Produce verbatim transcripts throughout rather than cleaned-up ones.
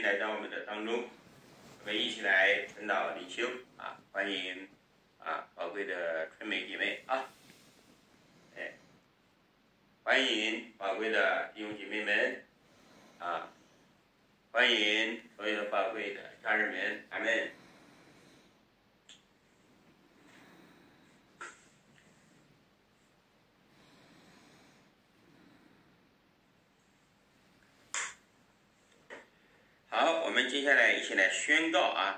来到我们的当中，我们一起来晨祷灵修啊！欢迎啊，宝贵的春梅姐妹啊，哎，欢迎宝贵的弟兄姐妹们啊，欢迎所有宝贵的家人们，阿们。好，我们接下来一起来宣告啊。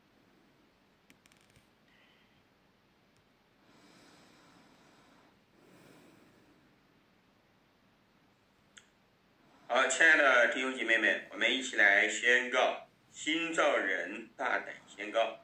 好，亲爱的弟兄姐妹们，我们一起来宣告，新造人大胆宣告。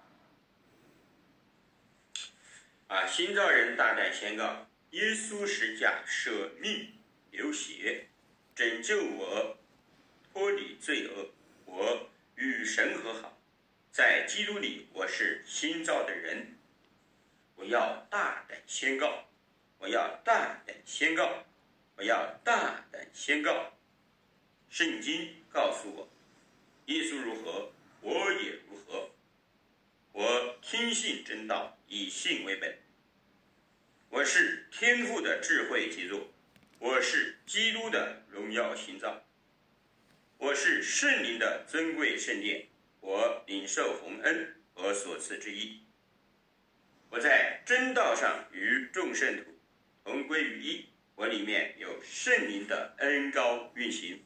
啊，新造人大胆宣告，耶稣十架舍命流血，拯救我，脱离罪恶。我与神和好，在基督里我是新造的人。我要大胆宣告，我要大胆宣告，我要大胆宣告。圣经告诉我，耶稣如何，我也如何。我听信真道，以信为本。我是天父的智慧杰作，我是基督的荣耀新造。我是圣灵的尊贵圣殿，我领受洪恩和所赐之义。我在真道上与众圣徒同归于一，我里面有圣灵的恩膏运行。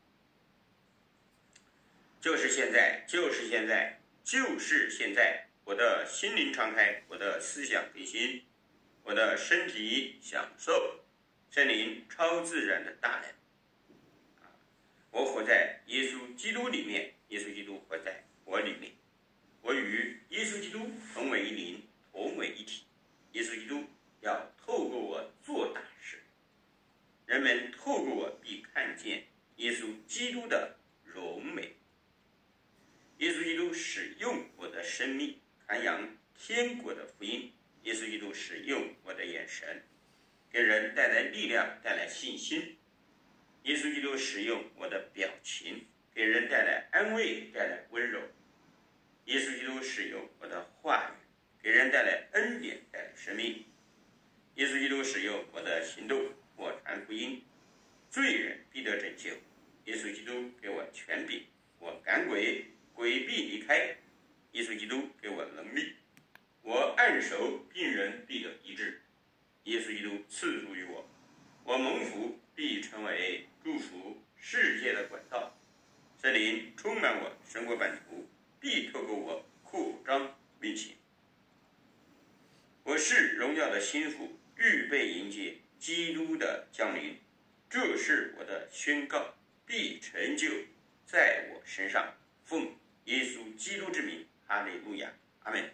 就是现在，就是现在，就是现在，我的心灵敞开，我的思想更新，我的身体享受圣灵超自然的大能。我活在耶稣基督里面，耶稣基督活在我里面，我与耶稣基督同为一灵，同为一体。耶稣基督要透过我做大事，人们透过我必看见耶稣基督的荣美。耶稣基督使用我的生命传扬天国的福音，耶稣基督使用我的眼神给人带来力量，带来信心。耶稣基督使用我的表情给人带来安慰，带来温柔。耶稣基督使用我的话语给人带来恩典，带来生命。耶稣基督使用我的行动，我传福音，罪人必得拯救。耶稣基督给我权柄，我赶鬼，鬼必离开。耶稣基督给我能力，我按手，病人必得医治。耶稣基督赐福于我，我蒙福必成为祝福世界的管道。圣灵充满我，生活版图必透过我扩张运行。我是荣耀的心腹，预备迎接基督的降临。这是我的宣告，必成就在我身上。奉耶稣基督之名，哈利路亚，阿们。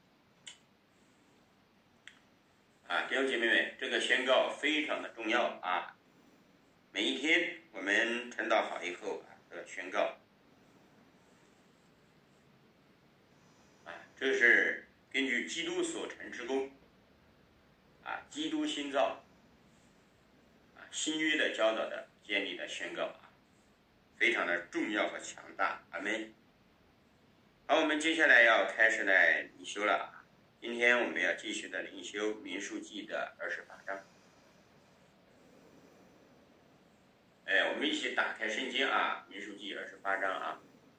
啊，弟兄姐妹们，这个宣告非常的重要啊！每一天我们晨祷好以后啊，这个宣告啊，这是根据基督所成之功啊，基督新造啊，新约的教导的建立的宣告啊，非常的重要和强大，阿们。好，我们接下来要开始来灵修了啊。今天我们要继续的灵修民数记的二十八章。哎，我们一起打开圣经啊，民数记二十八章啊。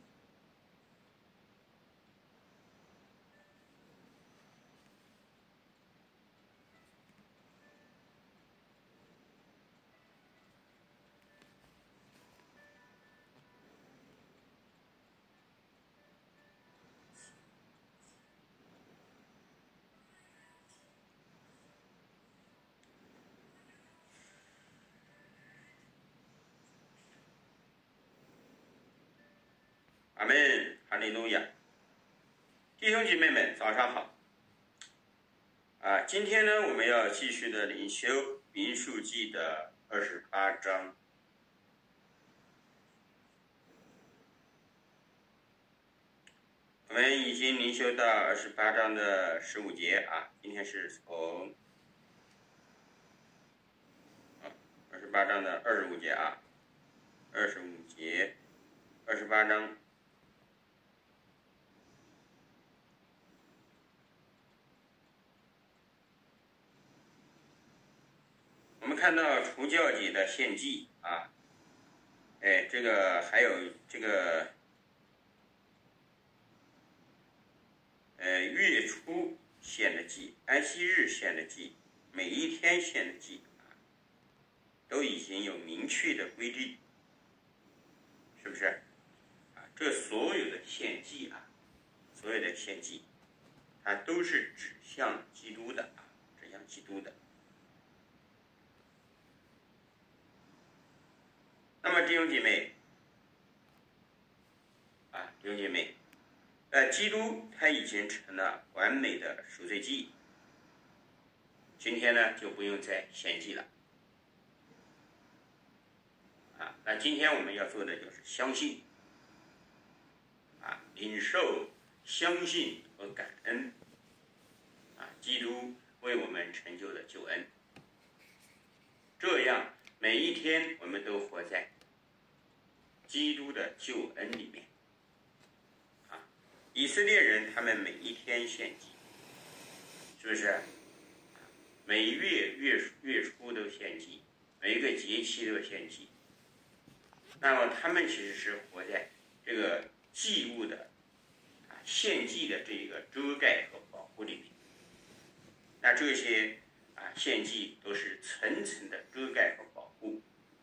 阿们，哈利路亚！弟兄姐妹们，早上好！啊，今天呢，我们要继续的灵修民数记的二十八章。我们已经灵修到二十八章的十五节啊，今天是从啊二十八章的二十五节啊，二十五节，二十八章看到除教节的献祭啊，哎，这个还有这个呃月初献的祭，安息日献的祭，每一天献的祭啊，都已经有明确的规定，是不是？啊，这所有的献祭啊，所有的献祭，它都是指向基督的啊，指向基督的。那么弟兄姐妹，啊，弟兄姐妹，呃，基督他已经成了完美的赎罪祭，今天呢就不用再献祭了。啊，那今天我们要做的就是相信，啊，领受、相信和感恩，啊，基督为我们成就的救恩。这样每一天我们都活在基督的救恩里面。啊，以色列人他们每一天献祭，是不是？每月月月初都献祭，每一个节期都献祭。那么他们其实是活在这个祭物的啊献祭的这个遮盖和保护里面。那这些啊献祭都是层层的遮盖和保护。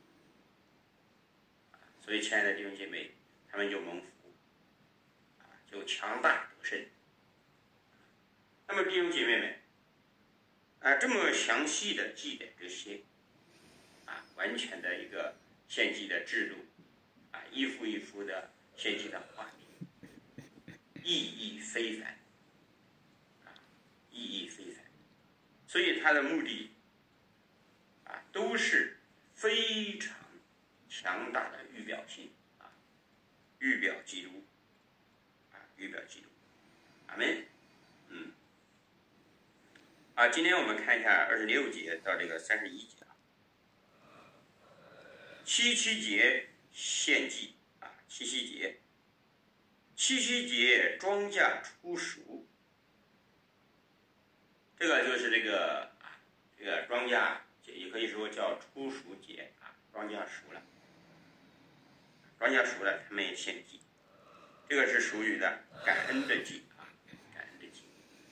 所以，亲爱的弟兄姐妹，他们就蒙福，啊，就强大得胜。那么，弟兄姐妹们，啊，这么详细的记载这些，啊，完全的一个献祭的制度，啊，一幅一幅的献祭的画面，意义非凡，啊，意义非凡。所以，它的目的，啊，都是非常强大的预表性啊，预表基督啊，预表基督，阿门。嗯，啊，今天我们看一下二十六节到这个三十一节啊，七七节献祭啊，七夕节，七夕节庄稼初熟，这个就是这个啊，这个庄稼也可以说叫初熟节啊，庄稼熟了。庄稼熟了，他们也献祭，这个是属于的感恩的祭啊，感恩的祭。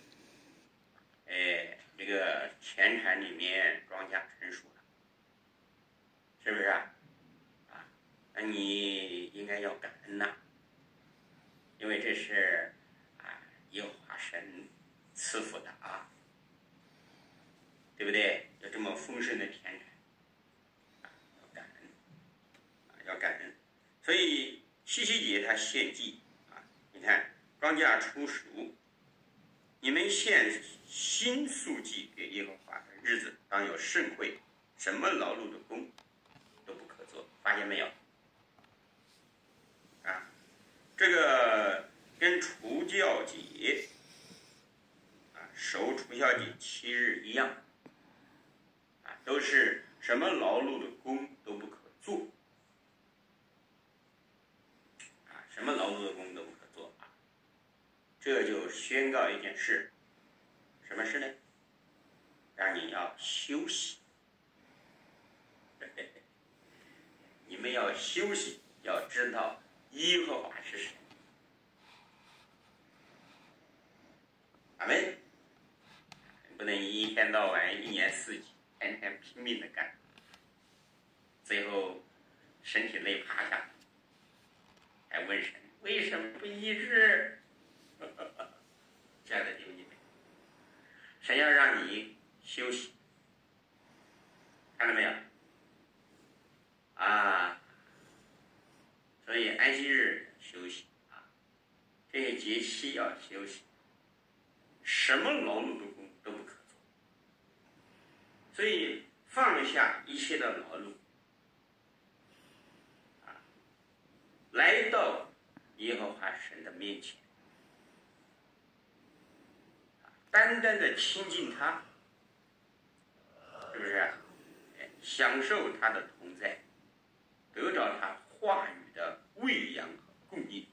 哎，这个田产里面庄稼成熟了，是不是啊？啊，那你应该要感恩呐、啊，因为这是啊耶和华神赐福的啊，对不对？有这么丰盛的田产，啊，要感恩，啊，要感恩。所以七夕节它献祭啊，你看庄稼初熟，你们献新素祭给耶和华的日子，当有盛会，什么劳碌的工都不可做，发现没有？啊，这个跟除酵节啊，守除酵节七日一样，啊，都是什么劳碌的工都不可做。什么劳碌的工都不可做啊！这就宣告一件事，什么事呢？让你要休息。你们要休息，要知道耶和华是谁。阿门。不能一天到晚、一年四季、天天拼命的干，最后身体累趴下。还问神为什么不医治？亲爱的弟兄姐妹，神要让你休息，看到没有？啊，所以安息日休息啊，这些节期要休息，什么劳碌的工都不可做。所以放下一切的劳碌。来到耶和华神的面前，单单的亲近他，是不是？享受他的同在，得着他话语的喂养和供应，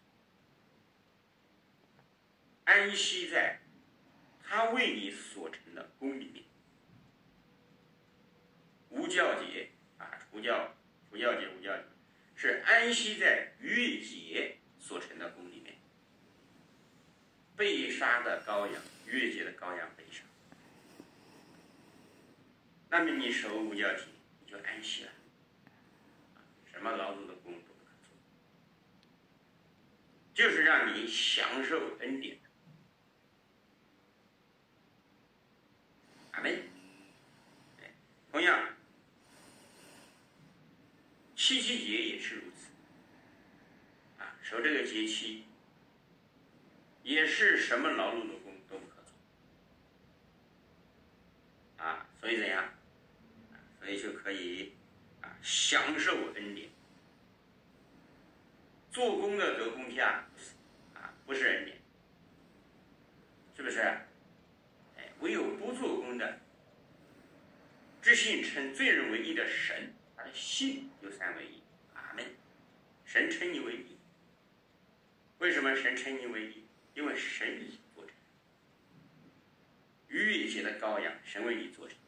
安息在他为你所成的功里面。无酵是安息在逾越节所成的宫里面。被杀的羔羊，逾越节的羔羊被杀，那么你守五酵节你就安息了，什么劳碌的工都不可做，就是让你享受恩典。阿们。同样，七夕节也是如此，啊，守这个节期，也是什么劳碌的工都不可做，啊，所以怎样？啊，所以就可以啊享受恩典。做工的得公家，啊，不是恩典，是不是？哎，唯有不做工的，知信称罪人为义的神，他的信有三为一。阿门。神称你为义，为什么神称你为义？因为神已做成。逾越节的羔羊，神为你做成。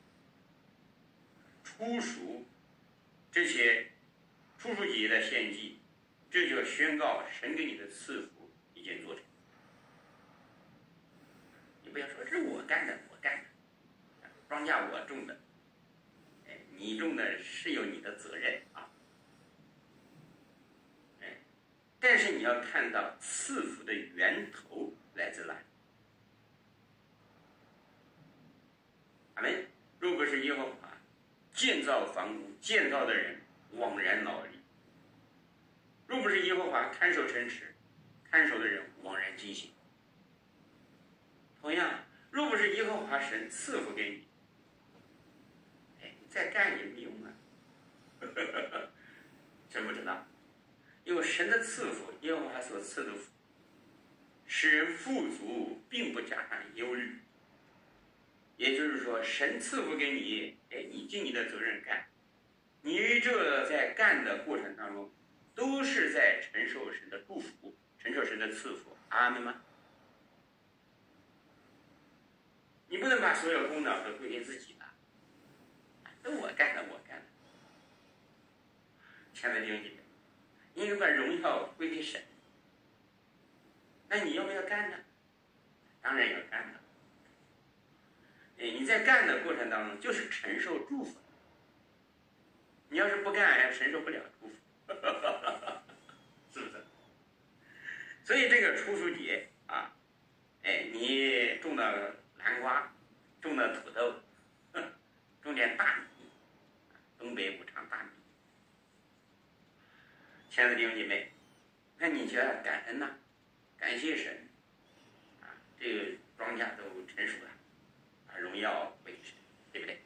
初熟这些初熟节的献祭，这就宣告神给你的赐福已经做成。你不要说这是我干的，我干的，庄稼我种的。你种的是有你的责任啊，哎，但是你要看到赐福的源头来自哪里？阿们。若不是耶和华建造房屋，建造的人枉然劳力；若不是耶和华看守城池，看守的人枉然惊醒。同样，若不是耶和华神赐福给你，再干也没用啊！知不知道？因为神的赐福，耶和华所赐的福，使人富足，并不加上忧虑。也就是说，神赐福给你，哎，你尽你的责任干，你这在干的过程当中，都是在承受神的祝福，承受神的赐福。阿们吗？你不能把所有功劳都归给自己的。都我干的，我干的。亲爱的弟兄姐妹，你应该把荣耀归给神。那你要不要干呢？当然要干的。哎，你在干的过程当中，就是承受祝福。你要是不干，承受不了祝福，是不是？所以这个初熟节啊，哎，你种的南瓜，种的土豆，种点大米。东北五常大米，亲爱的弟兄姐妹，那你就要感恩呐、啊，感谢神，啊，这个庄稼都成熟了，啊，荣耀归神，对不对？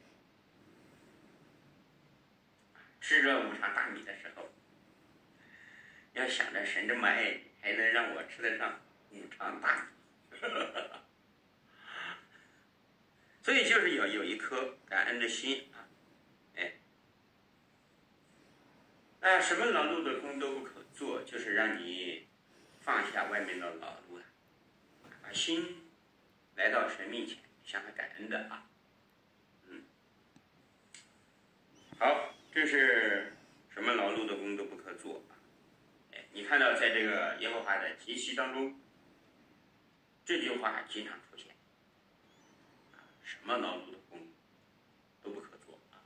吃着五常大米的时候，要想着神这么爱你，还能让我吃得上五常大米，所以就是要有一颗感恩的心啊，哎。那什么劳碌的工都不可做，就是让你放下外面的劳碌了，把心来到神面前，向他感恩的啊。嗯，好，这是什么劳碌的工都不可做啊？哎，你看到在这个耶和华的节期当中，这句话经常出现，啊，什么劳碌的工都不可做。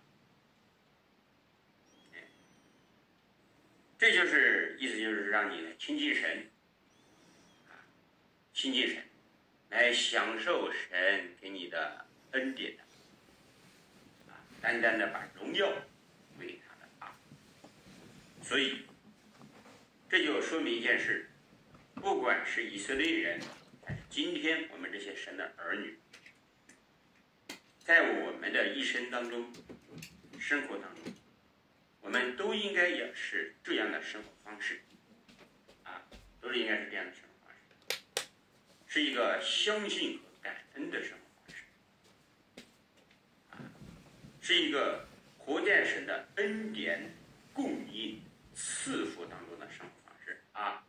这就是意思，就是让你来亲近神，啊，亲近神，来享受神给你的恩典的，啊，单单的把荣耀归给他的啊。所以，这就说明一件事：不管是以色列人，还是今天我们这些神的儿女，在我们的一生当中、生活当中，我们都应该也是这样的生活方式，啊，都是应该是这样的生活方式，是一个相信和感恩的生活方式，啊，是一个活在神的恩典、供应、赐福当中的生活方式啊。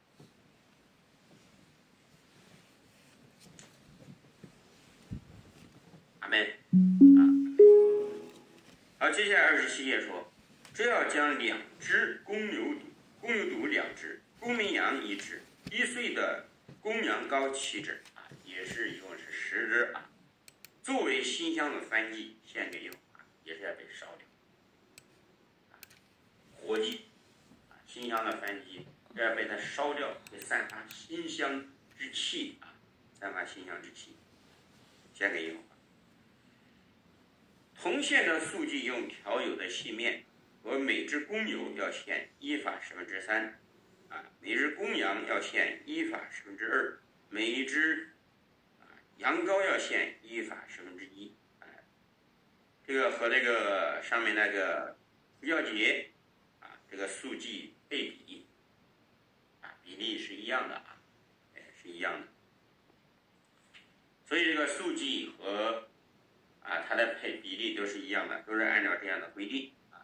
阿们啊。好，接下来二十七页说。只要将两只公牛犊公牛犊两只，公绵羊一只，一岁的公羊羔七只啊，也是一共是十只啊。作为馨香的燔祭献给耶和华，也是要被烧掉。啊、火祭啊，馨香的燔祭要被它烧掉，会散发馨香之气啊，散发馨香之气，献给耶和华。同献的素祭用调油的细面，和每只公牛要献一法十分之三，啊，每只公羊要献一法十分之二，每一只啊羊羔要献一法十分之一，啊，这个和这个上面那个除酵节啊，这个素祭配比啊，比例是一样的啊，哎，是一样的。所以这个素祭和啊，它的配比例都是一样的，都是按照这样的规定啊。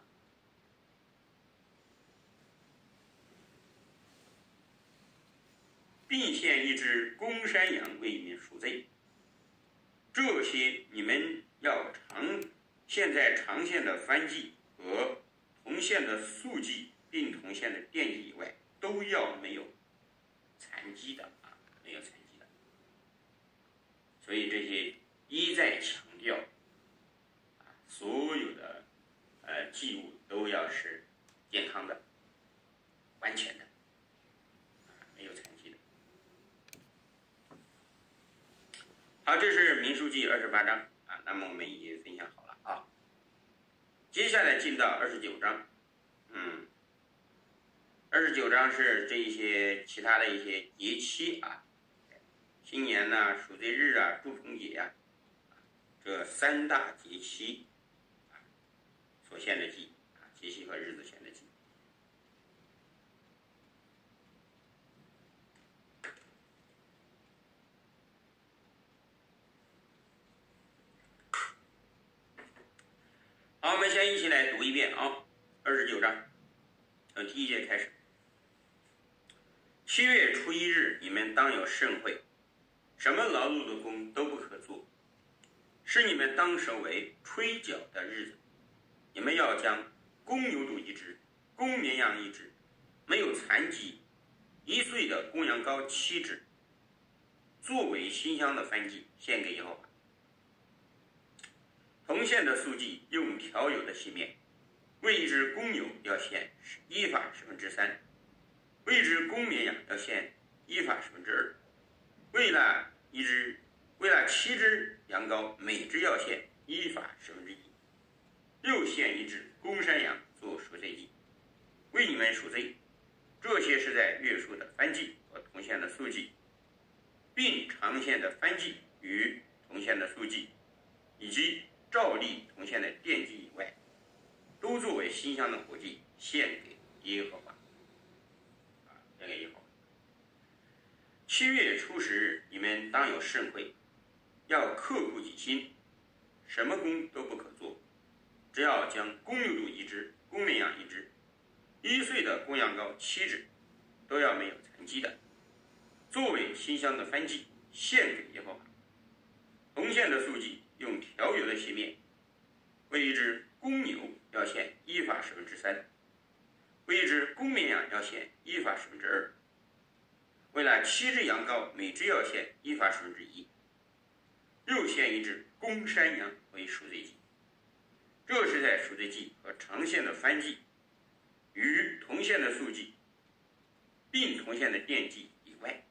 并献一只公山羊为你们赎罪。这些你们要常现在常献的燔祭和同献的素祭，并同献的奠祭以外，都要没有残疾的啊，没有残疾的。所以这些一再强调。所有的呃祭物都要是健康的、完全的，啊，没有残疾的。好，这是民数记二十八章啊，那么我们已经分享好了啊。接下来进到二十九章，嗯，二十九章是这一些其他的一些节期啊，新年呐、啊、赎罪日啊、祝棚节呀、啊，这三大节期。所献的祭啊，节期和日子献的祭。好，我们先一起来读一遍啊，二十九章，从第一节开始。七月初一日，你们当有盛会，什么劳碌的工都不可做，是你们当守为吹角的日子。你们要将公牛犊一只，公绵羊一只，没有残疾一岁的公羊羔七只，作为馨香的燔祭献给耶和华。同献的素祭用调油的细面，为一只公牛要献一法十分之三，为一只公绵羊要献一法十分之二，为了一只为了七只羊羔，每只要献一法十分之一。又献一只公山羊做赎罪祭，为你们赎罪。这些是在月数的燔祭和同献的素祭，并常献的燔祭与同献的素祭，以及照例同献的奠祭以外，都作为馨香的火祭献给耶和华。啊，献给耶和华。七月初十日，你们当有盛会，要刻苦己心，什么工都不可做。只要将公牛犊一只，公绵羊一只，一岁的公羊羔七只，都要没有残疾的，作为馨香的燔祭献给耶和华。同献的素祭用调油的细面，为一只公牛要献一法十分之三，为一只公绵羊要献一法十分之二，为了七只羊羔，每只要献一法十分之一，又献一只公山羊为赎罪祭。这是在赎罪祭和常献的燔祭与同献的素祭并同献的奠祭以外。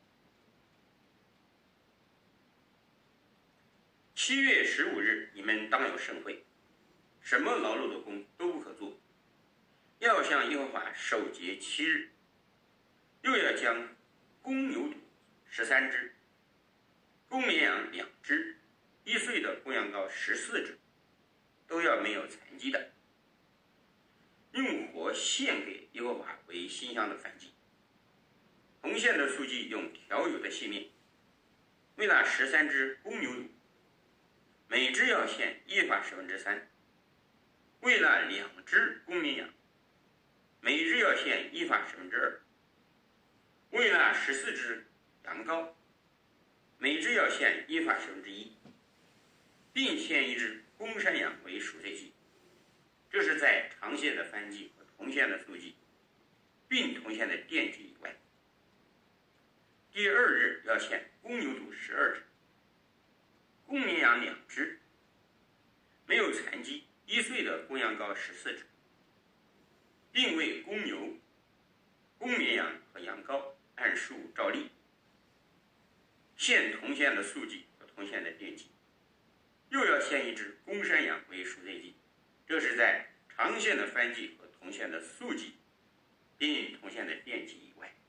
七月十五日，你们当有盛会，什么劳碌的工都不可做，要向耶和华守节七日，又要将公牛犊十三只，公绵羊两只，一岁的公羊羔十四只，都要没有残疾的，用火献给耶和华为馨香的燔祭。同献的素祭用调油的细面，为了十三只公牛犊，每只要献一法十分之三；为了两只公绵羊，每只要献一法十分之二；为了十四只羊羔，每只要献一法十分之一，并献一只公山羊为赎罪祭。这是在常献的燔祭和同献的素祭并同县的奠祭以外。第二日要献公牛犊十二只，公绵羊两只，没有残疾一岁的公羊羔十四只，并为公牛、公绵羊和羊羔按数照例，献同县的素祭和同县的奠祭。又要献一只公山羊为赎罪祭，这是在常县的燔祭和同县的素祭并同县的奠祭以外。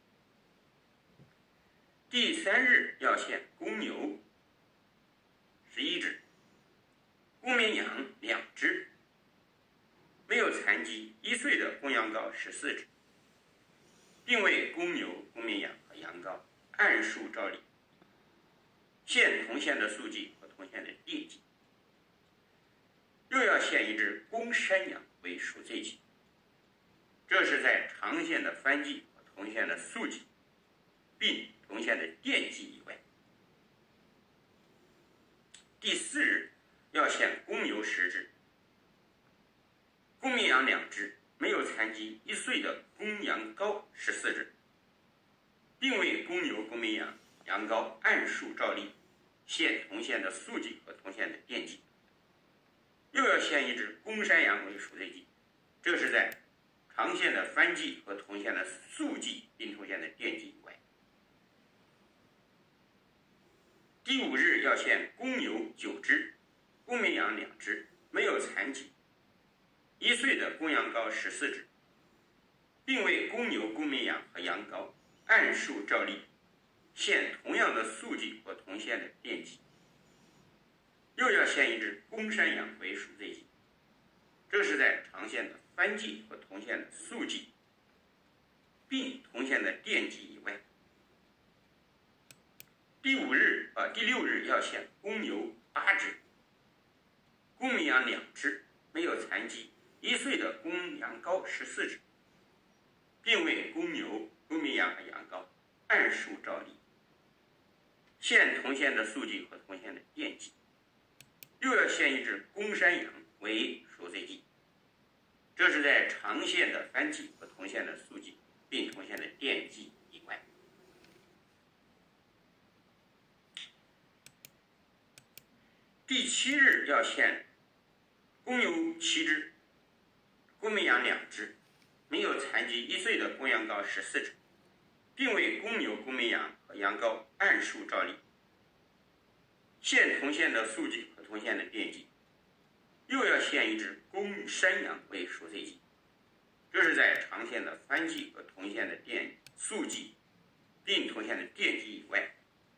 第三日要献公牛十一只，公绵羊两只，没有残疾一岁的公羊羔十四只，并为公牛、公绵羊和羊羔按数照例，献同县的素祭和同县的奠祭。又要献一只公山羊为赎罪祭，这是在常县的燔祭和同县的素祭并同县的奠祭以外。第四日要献公牛十只，公绵羊两只，没有残疾一岁的公羊羔十四只，并为公牛、公绵羊、羊羔按数照例，献同县的素祭和同县的奠祭。又要献一只公山羊为赎罪祭，这是在常县的燔祭和同县的素祭并同县的奠祭以外。第五日要献公牛九只，公绵羊两只，没有残疾一岁的公羊羔十四只，并为公牛、公绵羊和羊羔按数照例，献同样的素祭和同县的奠祭。又要献一只公山羊为赎罪祭，这是在常县的燔祭和同县的素祭并同县的奠祭以外。第五日啊，第六日要献公牛八只，公绵羊两只，没有残疾一岁的公羊羔十四只，并为公牛、公绵羊和羊羔按数照例，献同县的素祭和同县的奠祭。又要献一只公山羊为赎罪祭，这是在常县的燔祭和同县的素祭并同县的奠祭以外。第七日要献公牛七只，公绵羊两只，没有残疾一岁的公羊羔十四只，并为公牛、公绵羊和羊羔按数照例，献同县的素祭和同县的奠祭。又要献一只公山羊为赎罪祭，这是在常县的燔祭和同县的奠素祭并同县的奠祭以外。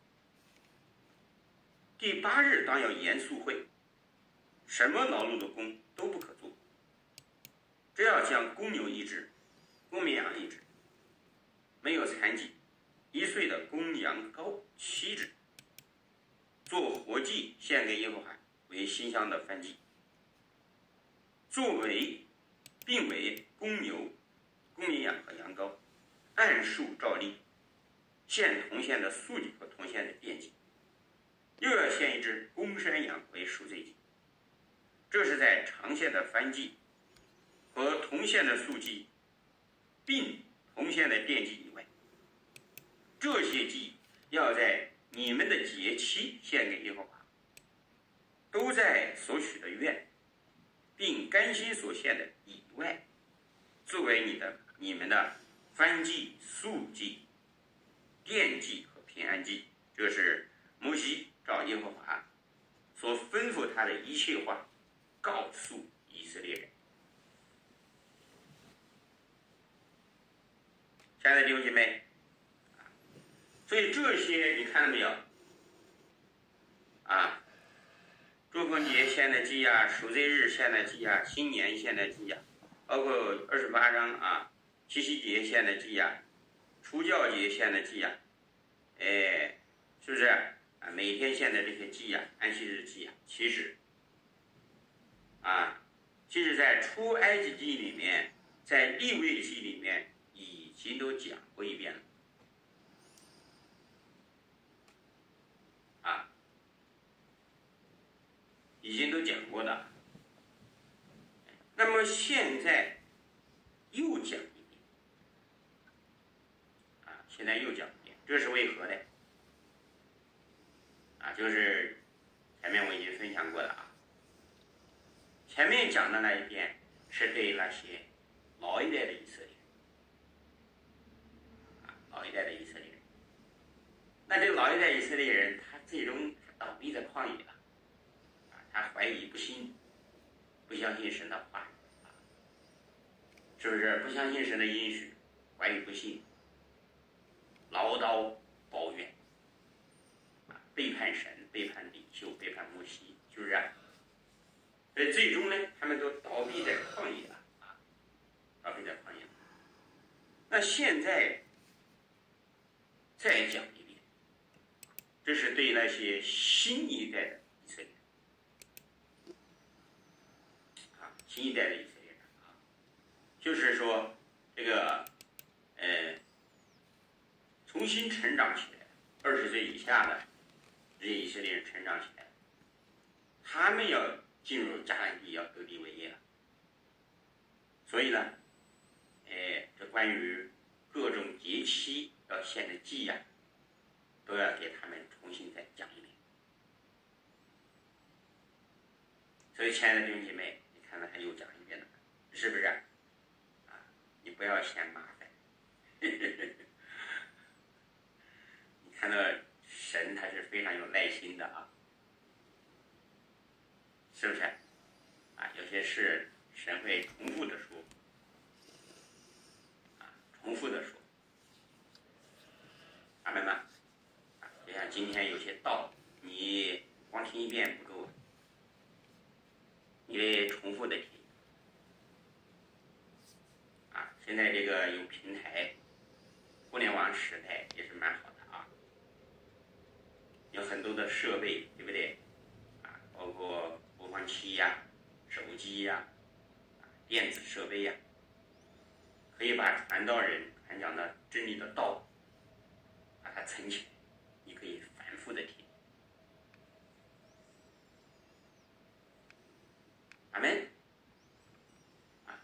第八日当要严肃会，什么劳碌的工都不可做，只要将公牛一只，公绵羊一只，没有残疾一岁的公羊羔七只，做活祭献给耶和华为馨香的燔祭。作为并为公牛、公绵羊和羊羔按数照例，献同县的素祭和同县的奠祭。又要献一只公山羊为赎罪祭，这是在常县的燔祭和同县的素祭并同县的奠祭以外。这些祭要在你们的节期献给耶和华，都在所许的愿并甘心所献的以外，作为你的你们的燔祭、素祭、奠祭和平安祭。这是摩西照耶和华所吩咐他的一切话告诉以色列人。亲爱的弟兄姐妹，所以这些你看到没有啊？祝丰节献的祭啊，赎罪日献的祭啊，新年献的祭啊，包括二十八章啊，七夕节献的祭啊，除酵节献的祭啊，哎，是不是啊？每天献的这些祭啊，安息日祭啊，其实啊，其实在出埃及记里面，在利未记里面已经都讲过一遍了。啊，已经都讲过的。那么现在又讲一遍， 现在又讲一遍，这是为何呢？啊，就是前面我已经分享过了啊。前面讲的那一遍是对那些老一代的以色列人，啊，老一代的以色列人。那这个老一代以色列人，他最终倒闭在旷野了，啊，他怀疑不信，不相信神的话，啊，是不是？不相信神的应许，怀疑不信，唠叨抱怨，啊，背叛神，背叛领袖，背叛摩西，是不是？所以最终呢，他们都倒闭在旷野了，啊，倒闭在旷野了。那现在再讲一遍，这是对那些新一代的以色列人，啊，新一代的以色列人啊，就是说这个呃重新成长起来，二十岁以下的这些以色列人成长起来，他们要进入迦南地，要得地为业了。所以呢，哎，这关于各种节期要献的祭呀、啊，都要给他们重新再讲一遍。所以，亲爱的弟兄姐妹，你看到他又讲一遍了，是不是？啊，你不要嫌麻烦。你看到神他是非常有耐心的啊。是不是？啊，有些事神会重复的说，啊，重复的说，阿们吗？啊，就像今天有些道，你光听一遍不够，你得重复的听。啊，现在这个有平台，互联网时代也是蛮好的啊，有很多的设备，对不对？啊，包括播放器呀、手机呀、电子设备呀，可以把传道人传讲的真理的道，把它存起来，你可以反复的听。阿们。啊，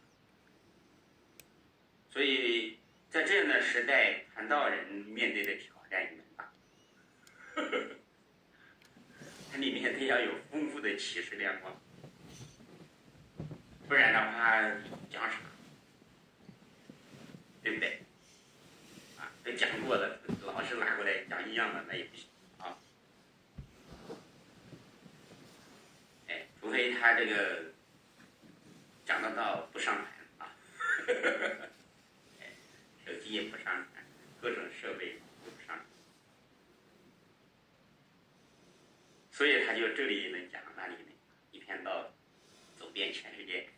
所以在这样的时代，传道人面对的挑战也蛮大。它里面得要有丰富的启示亮光，不然的话讲啥，对不对？啊，都讲过了，老是拿过来讲一样的，那也不行啊。哎，除非他这个讲得到不上传啊，哎，手机也不上传，各种设备都不上传。所以他就这里能讲，那里呢，一篇道走遍全世界。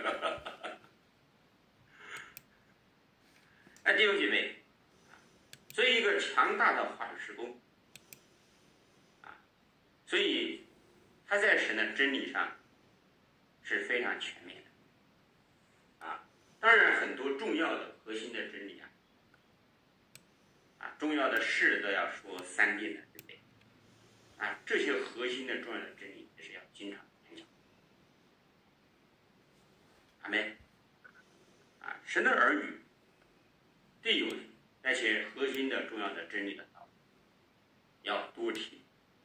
那弟兄姐妹，所以一个强大的话语事工，啊，所以他在神的真理上是非常全面的，啊，当然很多重要的核心的真理啊，啊，重要的事都要说三遍的。啊，这些核心的重要的真理也是要经常演讲。阿们。啊，神的儿女对有那些核心的重要的真理的道理，要多听。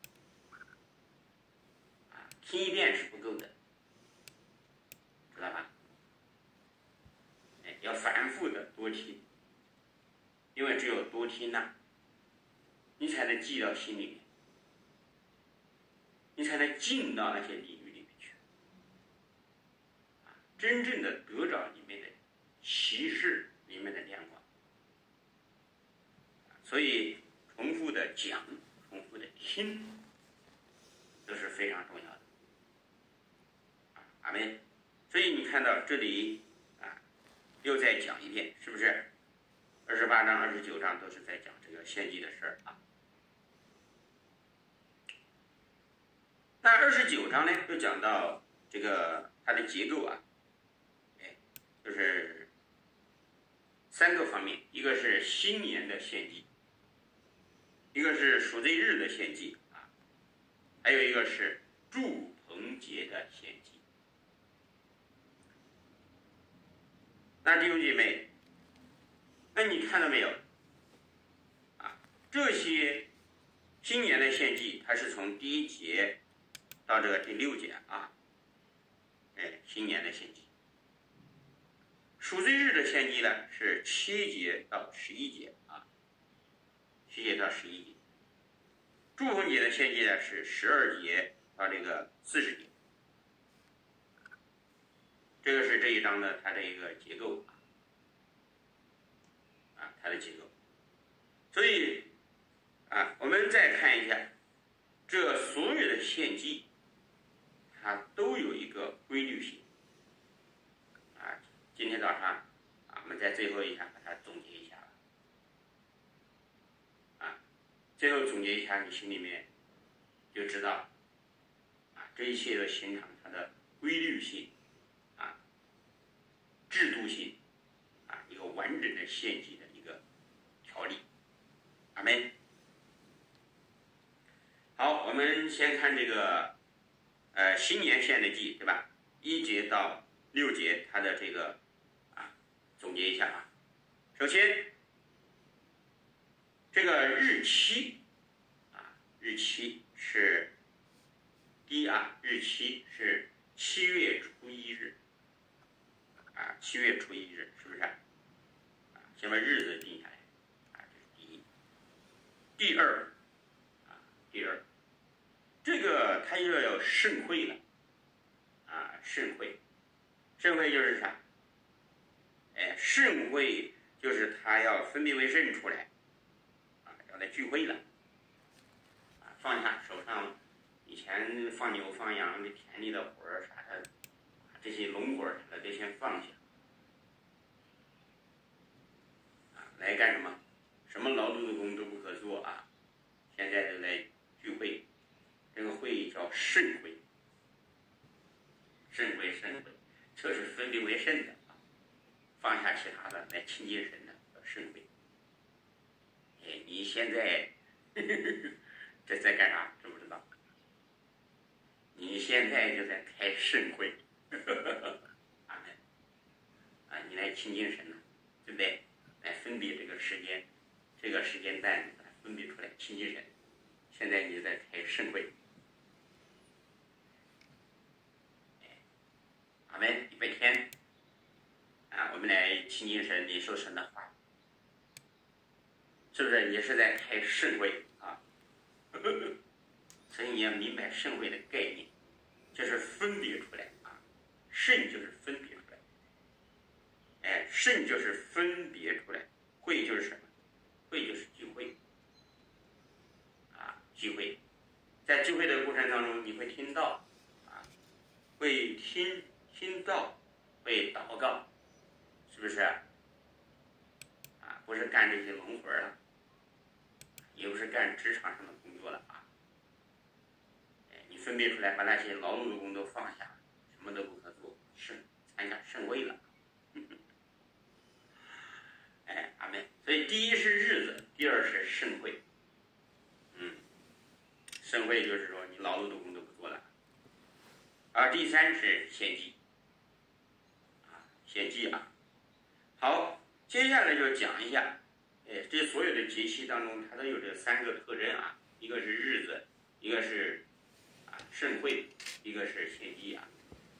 啊，听一遍是不够的，知道吧？哎，要反复的多听，因为只有多听呐、啊，你才能记到心里面。你才能进到那些领域里面去，啊，真正的得着里面的启示里面的亮光。所以重复的讲，重复的听，都是非常重要的。啊，阿们。所以你看到这里啊，又再讲一遍，是不是？二十八章、二十九章都是在讲这个献祭的事儿啊。那二十九章呢，就讲到这个它的结构啊，哎，就是三个方面，一个是新年的献祭，一个是赎罪日的献祭啊，还有一个是祝棚节的献祭。那弟兄姐妹，那你看到没有？ 这些新年的献祭，它是从第一节到这个第六节啊，哎，新年的献祭。赎罪日的献祭呢是七节到十一节啊，七节到十一节。祝福节的献祭呢是十二节到这个四十节。这个是这一章的它的一个结构啊，啊，它的结构。所以啊，我们再看一下，这所有的献祭，它都有一个规律性。啊，今天早上啊，我们在最后一下把它总结一下吧。啊，最后总结一下，你心里面就知道，啊，这一切的形成它的规律性。制度性啊，一个完整的献祭的一个条例。阿们。好，我们先看这个呃新年献的祭，对吧？一节到六节，它的这个啊总结一下啊。首先，这个日期啊，日期是第一啊，日期是七月初一日。啊，七月初一日，是不是？啊，先把日子定下来，啊，这是第一。第二，啊，第二，这个它又要盛会了，啊，盛会，盛会就是啥？哎，盛会就是他要分别为圣出来，啊，要来聚会了，啊，放下手上以前放牛放羊的田里的活儿啥的。这些农活儿得先放下，啊，来干什么？什么劳碌的工都不可做啊！现在就来聚会，这个会叫圣会，圣会圣会，这是分别为圣的啊，放下其他的来亲近神的叫圣会。哎，你现在呵呵这在干啥？知不知道？你现在就在开圣会。阿门啊，你来亲近神了，对不对？来分别这个时间，这个时间段把它分别出来亲近神。现在你在开圣会，阿门。礼拜天啊，我们来亲近神，领受神的话，是不是？你是在开圣会啊？所以你要明白圣会的概念，就是分别出来。圣就是分别出来，哎，圣就是分别出来，会就是什么？会就是聚会，啊，聚会，在聚会的过程当中，你会听到，啊，会听听到，会祷告，是不是？啊，不是干这些农活了，也不是干职场上的工作了啊，哎，你分别出来，把那些劳碌的工都放下，什么都不可做。是参加圣会了，哎，阿门。所以第一是日子，第二是圣会。嗯，圣会就是说你劳碌的工都不做了。而第三是献祭，啊，献祭啊。好，接下来就讲一下，哎，这所有的节气当中，它都有这三个特征啊，一个是日子，一个是啊圣会，一个是献祭啊。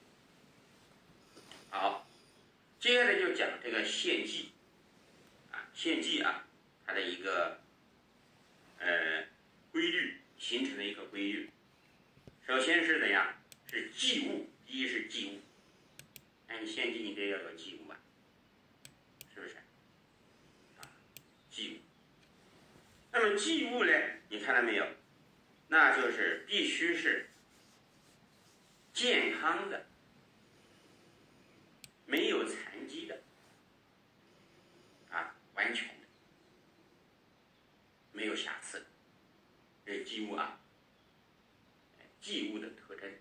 好，接下来就讲这个献祭，啊，献祭啊，它的一个呃规律形成的一个规律。首先是怎样？是祭物，第一是祭物。那你献祭你得要有祭物吧，是不是？啊，祭物。那么祭物呢？你看到没有？那就是必须是健康的。没有残疾的，啊，完全的，没有瑕疵的，这是祭物啊，祭物的特征。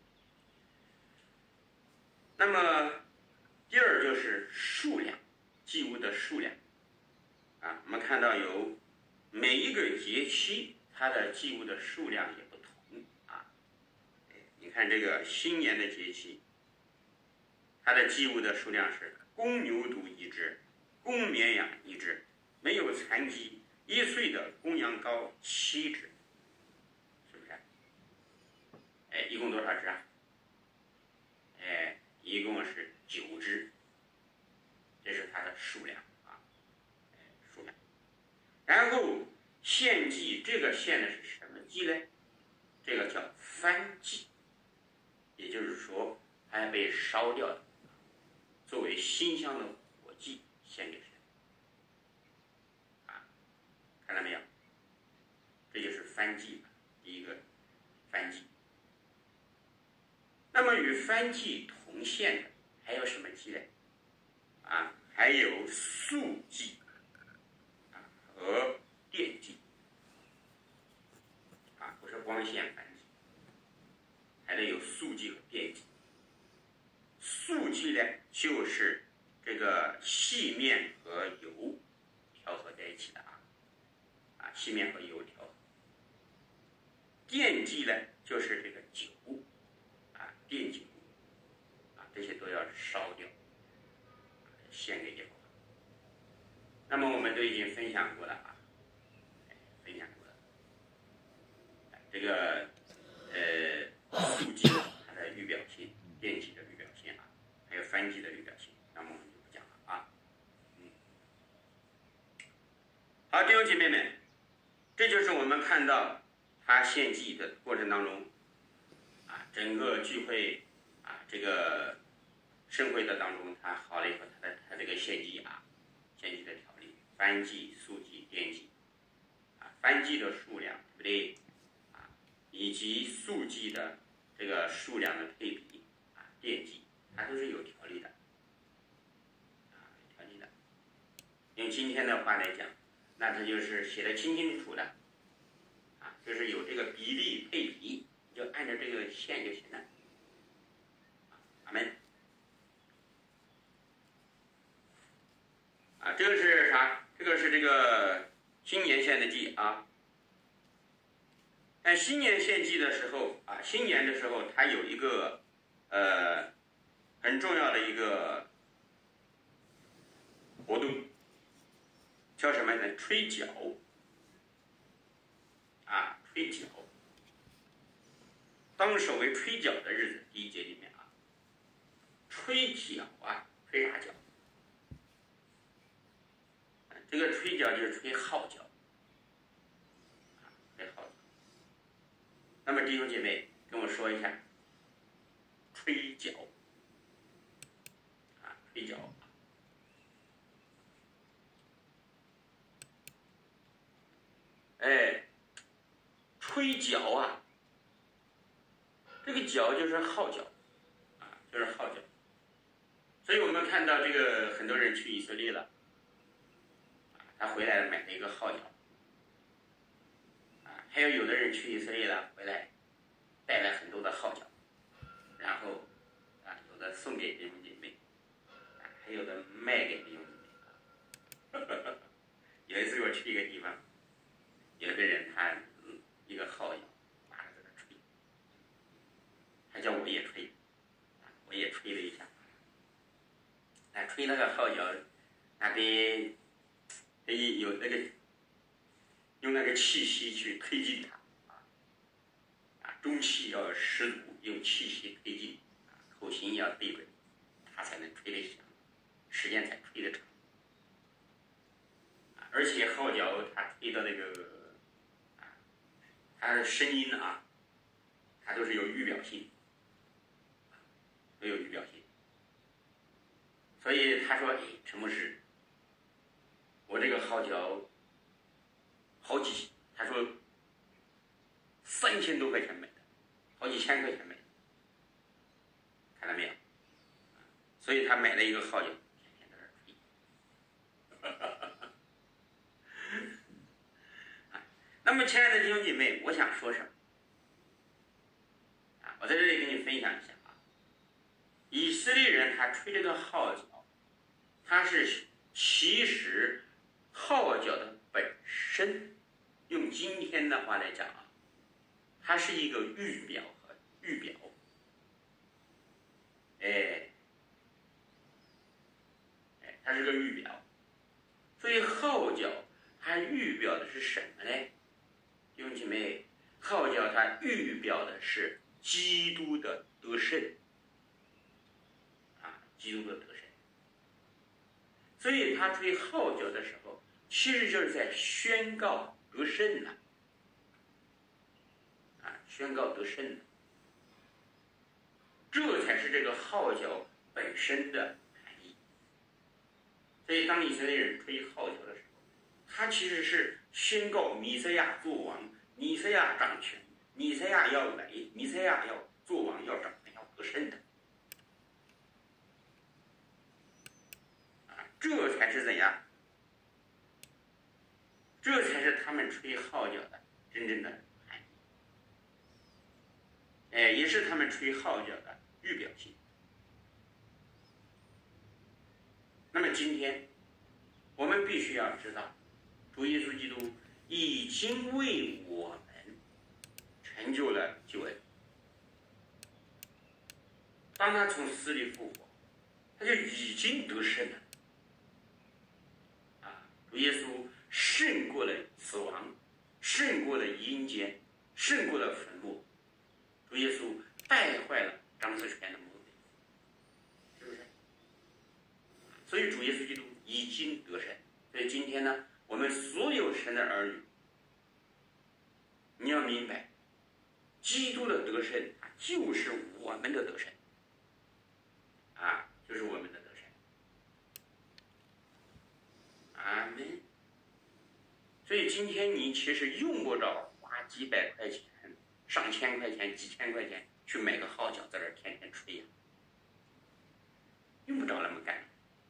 那么第二就是数量，祭物的数量，啊，我们看到有每一个节期它的祭物的数量也不同啊。你看这个新年的节期。它的祭物的数量是公牛犊一只，公绵羊一只，没有残疾一岁的公羊娘膏七支，是不是？哎，一共多少支啊？哎，一共是九支，这是它的数量啊，哎，数量。然后献祭，这个献的是什么祭呢？这个叫燔祭，也就是说还被烧掉的，作为馨香的火祭献给神。啊，看到没有？这就是燔祭，第一个燔祭。那么与燔祭同献的还有什么祭呢？啊，还有素祭啊和奠祭。啊，不是光献燔祭，还得有素祭和奠祭。素祭呢，就是这个细面和油调和在一起的啊，啊，细面和油调和。奠祭呢，就是这个酒啊，奠酒啊，这些都要烧掉，献给耶和华。那么我们都已经分享过了啊，分享过了。这个呃，素祭它的预表性，奠祭的预表性啊，还有燔祭的预表性，那么我们就不讲了啊。嗯，好，弟兄姐妹们，这就是我们看到他献祭的过程当中，啊，整个聚会啊，这个盛会的当中，他好了以后，他的他这个献祭啊，献祭的条例，燔祭、素祭、奠祭，啊，燔祭的数量，对不对？啊，以及素祭的这个数量的配比，啊，奠祭，它都是有条例的，啊，有条例的。用今天的话来讲，那它就是写得清清楚楚的。就是有这个比例配比，你就按照这个线就行了。阿门。啊，这个是啥？这个是这个新年献的祭啊。但新年献祭的时候啊，新年的时候它有一个呃很重要的一个活动，叫什么呢？吹角。啊，吹角。当守为吹角的日子，第一节里面啊，吹角啊，吹啥角？这个吹角就是吹号角，啊，吹号角。那么弟兄姐妹跟我说一下，吹角，啊，吹角。哎，吹角啊，这个角就是号角，啊，就是号角。所以我们看到这个很多人去以色列了，啊，他回来买了一个号角，啊，还有有的人去以色列了回来带来很多的号角，然后啊，有的送给弟兄姐妹，啊，还有的卖给弟兄姐妹。有一次我去一个地方，有一个人他嗯一个号角拿着在那吹，他叫我也吹，啊，我也吹了一下，啊，吹那个号角，那得得有那个用那个气息去推进它，啊，啊，中气要十足，用气息推进，啊，口型要对准，它才能吹得响，时间才吹得长。而且号角它吹的那个，啊，它的声音啊，它都是有预表性，都有预表性。所以他说：“哎，陈牧师，我这个号角好几，他说三千多块钱买的，好几千块钱买的，看到没有？所以他买了一个号角，天天在那吹。”那么，亲爱的弟兄姐妹，我想说什么？啊，我在这里跟你分享一下啊。以色列人他吹这个号角，他是其实号角的本身，用今天的话来讲啊，它是一个预表和预表。哎，哎，它是个预表。所以号角它预表的是什么呢？ 姐妹，号角它预表的是基督的得胜啊，基督的得胜。所以他吹号角的时候，其实就是在宣告得胜了啊，宣告得胜了。这才是这个号角本身的含义。所以当以色列人吹号角的时候，他其实是宣告弥赛亚做王，弥赛亚掌权，弥赛亚要来，弥赛亚要做王，要掌权，要得胜的。啊，这才是怎样？这才是他们吹号角的真正的含义。哎，也是他们吹号角的预表性。那么今天我们必须要知道，主耶稣基督已经为我们成就了救恩。当他从死里复活，他就已经得胜了啊！主耶稣胜过了死亡，胜过了阴间，胜过了坟墓。主耶稣败坏了张思全的魔鬼，是不是？所以主耶稣基督已经得胜。所以今天呢，我们所有神的儿女，你要明白，基督的得胜就是我们的得胜啊，就是我们的得胜。阿门。所以今天你其实用不着花几百块钱、上千块钱、几千块钱去买个号角在这天天吹呀、啊，用不着那么干。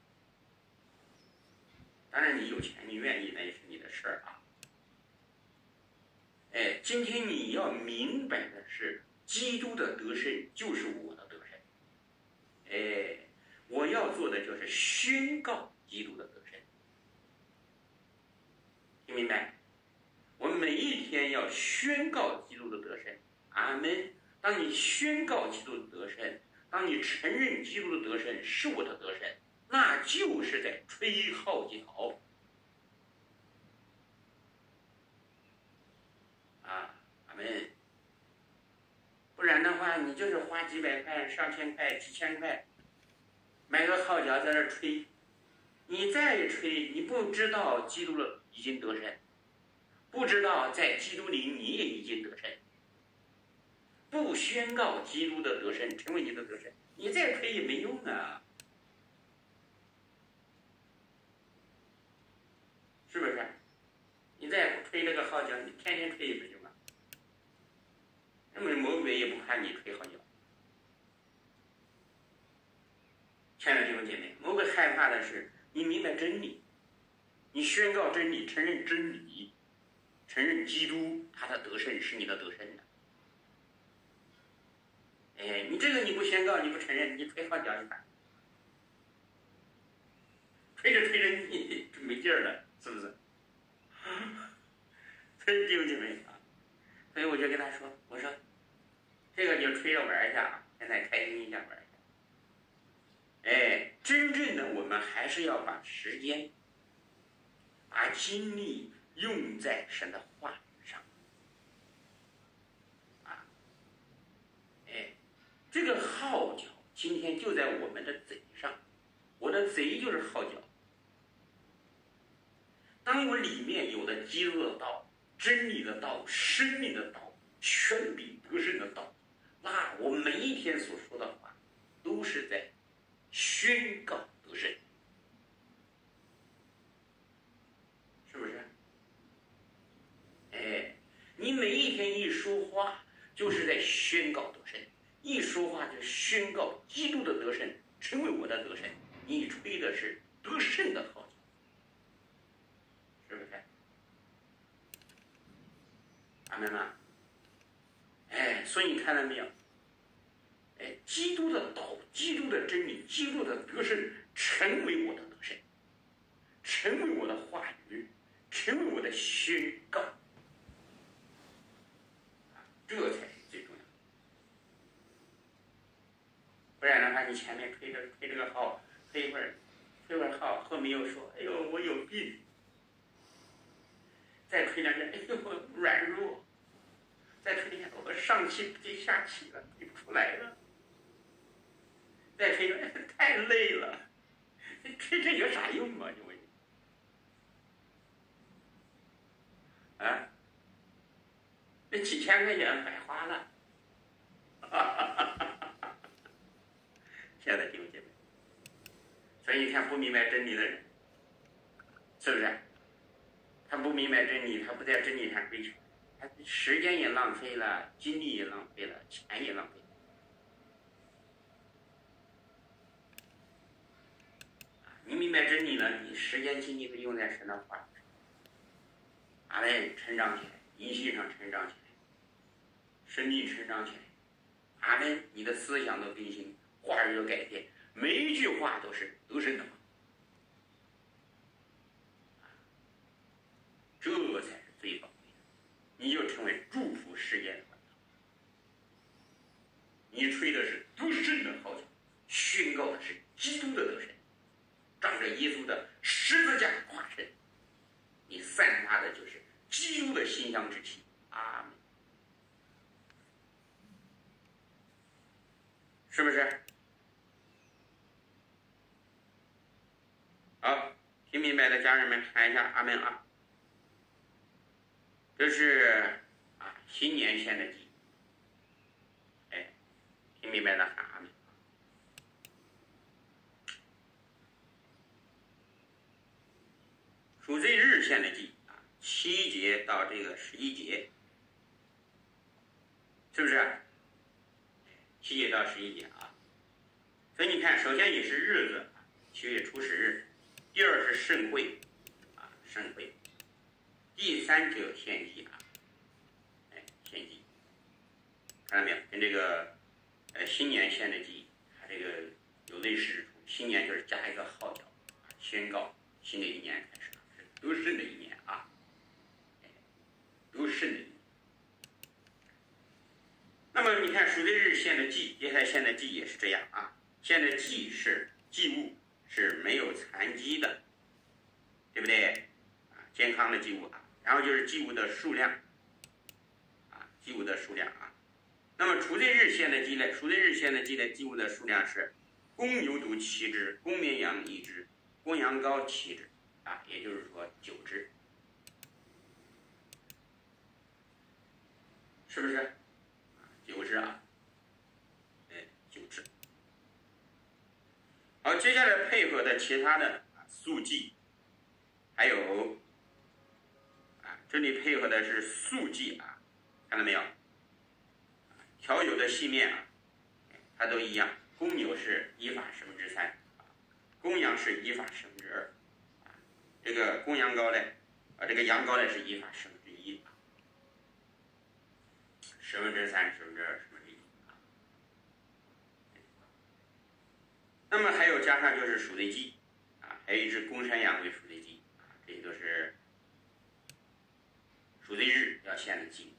当然你有钱，你愿意那也是你的事儿啊。哎，今天你要明白的是，基督的得胜就是我的得胜。哎，我要做的就是宣告基督的得胜。听明白？我们每一天要宣告基督的得胜。阿门。当你宣告基督的得胜，当你承认基督的得胜是我的得胜，那就是在吹号角啊！阿门。不然的话，你就是花几百块、上千块、几千块，买个号角在那吹，你再吹，你不知道基督的已经得胜，不知道在基督里你也已经得胜，不宣告基督的得胜，成为你的得胜，你再吹也没用啊，是不是？你再吹那个号角，你天天吹也没用啊。那么魔鬼也不怕你吹号角。亲爱的弟兄姐妹，魔鬼害怕的是你明白真理，你宣告真理，承认真理，承认基督他的得胜是你的得胜的。哎，你这个你不宣告，你不承认，你吹号角一打，吹着吹着你就没劲儿了，是不是？所以弟兄姐妹啊，所以我就跟他说，我说这个就吹着玩一下，现在开心一下玩一下。哎，真正的我们还是要把时间、把精力用在神的话语上。啊，哎，这个号角今天就在我们的嘴上，我的嘴就是号角。当我里面有了基督的道、真理的道、生命的道、权柄得胜的道，那我每一天所说的话都是在宣告得胜，是不是？哎，你每一天一说话就是在宣告得胜，一说话就宣告基督的得胜成为我的得胜，你吹的是得胜的号角，是不是？阿门吗？哎，所以你看到没有？哎，基督的道、基督的真理、基督的得胜成为我的得胜，成为我的话语，成为我的宣告，这才是最重要的。不然的话，你前面推着推这个号，推一会儿，推会儿号，后面又说：“哎呦，我有病。”再推两下，哎呦，我软弱。 上气不接下气了，推不出来了。再推出太累了，推这有啥用啊？你问啊？那几千块钱白花了。亲爱的弟兄姐妹，所以你看不明白真理的人，是不是？他不明白真理，他不在真理上追求，他时间也浪费了，精力也浪费了，钱也浪费了。你明白真理了，你时间精力都用在神的话上，阿门，成长起来，灵性上成长起来，生命成长起来，阿门，你的思想都更新，话语都改变，每一句话都是都是的，这才是最宝贵的，你就成为祝福世界的管道。你吹的是独胜的号角，宣告的是基督的得胜，仗着耶稣的十字架跨身，你散发的就是基督的馨香之气。阿门。是不是？好，听明白的家人们喊一下阿门啊！这是啊新年献的祭，哎，听明白的喊阿门。赎罪日献的祭啊，七节到这个十一节，是不是？七节到十一节啊，所以你看，首先也是日子，七月初十日；第二是盛会，啊，盛会；第三者献祭啊，哎，献祭，看到没有？跟这个呃新年献的祭，它这个有类似之处。新年就是加一个号角，啊，宣告新的一年开始了，是得胜的一年啊，哎，得胜的一年。那么你看赎罪日献的祭，接下来献的祭也是这样啊，献的祭是祭物是没有残疾的，对不对？啊，健康的祭物啊，然后就是祭物的数量，啊，祭物的数量啊。那么赎罪日献的祭呢？赎罪日献的祭的祭物的数量是公牛犊七只，公绵羊一只，公羊羔七只，啊，也就是说九只，是不是？九只啊，哎，九只。好，接下来配合的其他的素祭，还有啊，这里配合的是素祭啊，看到没有？调油的细面啊，它都一样。公牛是一法十分之三，公羊是一法十分之二，啊，这个公羊羔呢，啊，这个羊羔呢是一法十分之一，十分之三，十分之二，十分之一。那么还有加上就是赎罪祭，啊，还有一只公山羊为赎罪祭，啊，这些都是赎罪日要献的祭。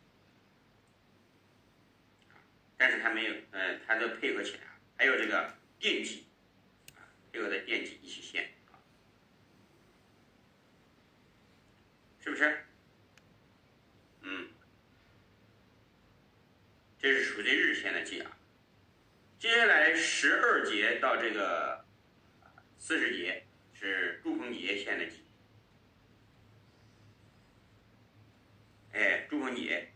但是它没有，呃，它都配合起来，还有这个奠祭，啊，配合的奠祭一起献，啊，是不是？嗯，这是赎罪日献的祭啊。接下来十二节到这个四十节是祝棚节献的祭，哎，祝棚节。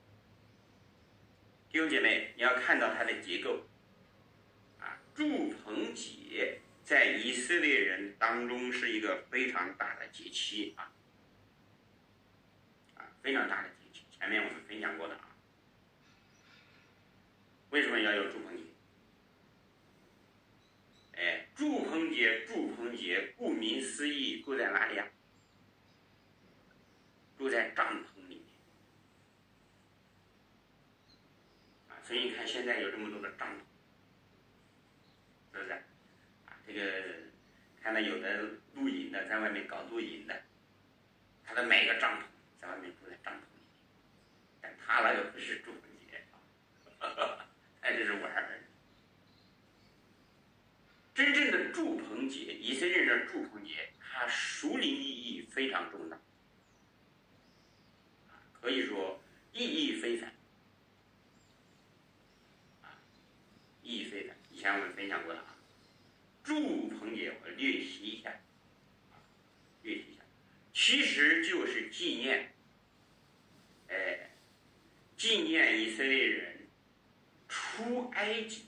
弟兄姐妹，你要看到它的结构啊，祝棚节在以色列人当中是一个非常大的节期啊，啊，非常大的节期。前面我们分享过的啊，为什么要有祝棚节？哎，祝棚节，祝棚节，顾名思义，住在哪里啊？住在帐篷里面。所以你看，现在有这么多的帐篷，是不是？啊，这个看到有的露营的在外面搞露营的，他都买个帐篷，在外面住在帐篷里面，但他那个不是祝棚节啊，他这是玩儿。真正的祝棚节，以色列人的祝棚节，它属灵意义非常重大，可以说意义非凡。 前我们分享过了啊。祝棚节我略提一下，略提一下，其实就是纪念，哎，纪念以色列人出埃及。